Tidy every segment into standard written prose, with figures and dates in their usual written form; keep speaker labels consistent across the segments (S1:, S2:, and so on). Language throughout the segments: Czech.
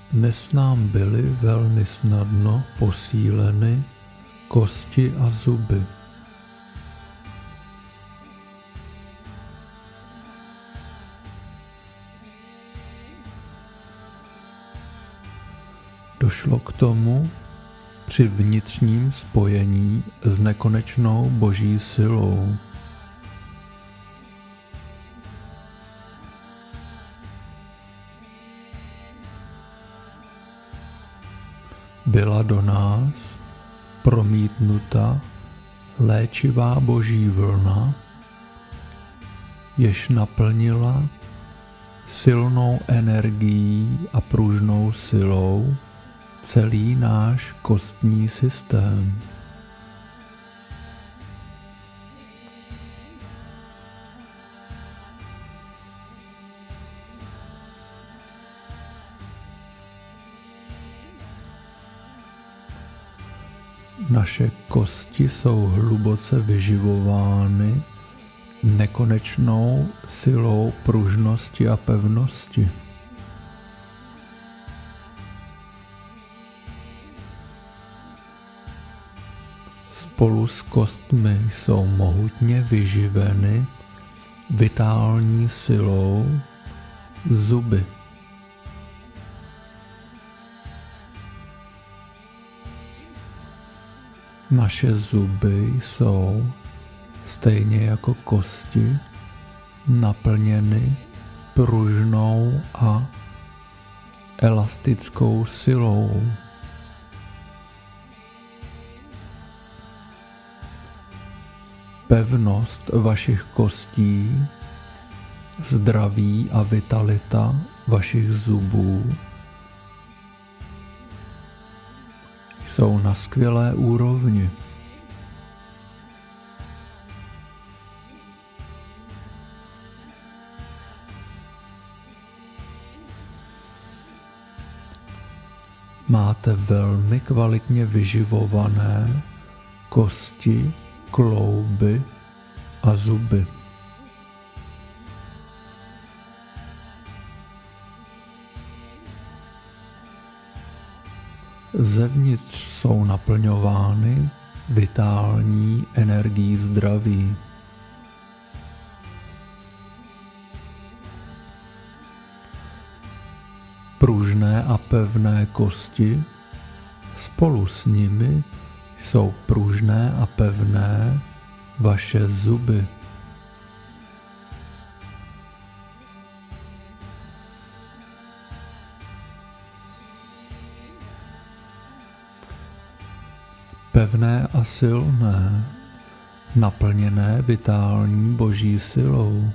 S1: Dnes nám byly velmi snadno posíleny kosti a zuby. Došlo k tomu při vnitřním spojení s nekonečnou Boží silou. Byla do nás promítnuta léčivá Boží vlna, jež naplnila silnou energií a pružnou silou celý náš kostní systém. Naše kosti jsou hluboce vyživovány nekonečnou silou pružnosti a pevnosti. Spolu s kostmi jsou mohutně vyživeny vitální silou zuby. Naše zuby jsou, stejně jako kosti, naplněny pružnou a elastickou silou. Pevnost vašich kostí, zdraví a vitalita vašich zubů jsou na skvělé úrovni. Máte velmi kvalitně vyživované kosti, klouby a zuby. Zevnitř jsou naplňovány vitální energií zdraví. Pružné a pevné kosti, spolu s nimi jsou pružné a pevné vaše zuby. Pevné a silné, naplněné vitální Boží silou,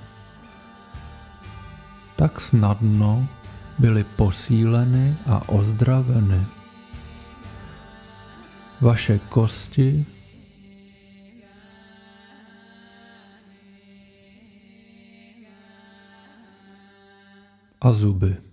S1: tak snadno byly posíleny a ozdraveny. Vaše kosti a zuby.